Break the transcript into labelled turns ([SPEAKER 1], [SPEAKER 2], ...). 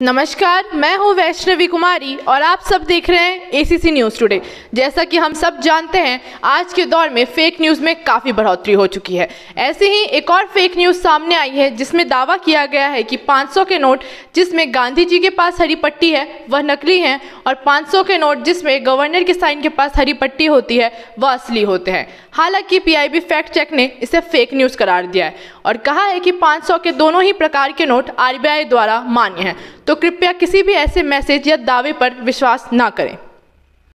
[SPEAKER 1] नमस्कार, मैं हूं वैष्णवी कुमारी और आप सब देख रहे हैं एसीसी न्यूज़ टुडे। जैसा कि हम सब जानते हैं, आज के दौर में फेक न्यूज़ में काफ़ी बढ़ोतरी हो चुकी है। ऐसे ही एक और फेक न्यूज़ सामने आई है जिसमें दावा किया गया है कि 500 के नोट जिसमें गांधी जी के पास हरी पट्टी है वह नकली हैं और 500 के नोट जिसमें गवर्नर के साइन के पास हरी पट्टी होती है वह असली होते हैं। हालांकि पीआईबी फैक्ट चेक ने इसे फेक न्यूज़ करार दिया है और कहा है कि 500 के दोनों ही प्रकार के नोट आरबीआई द्वारा मान्य हैं। तो कृपया किसी भी ऐसे मैसेज या दावे पर विश्वास ना करें।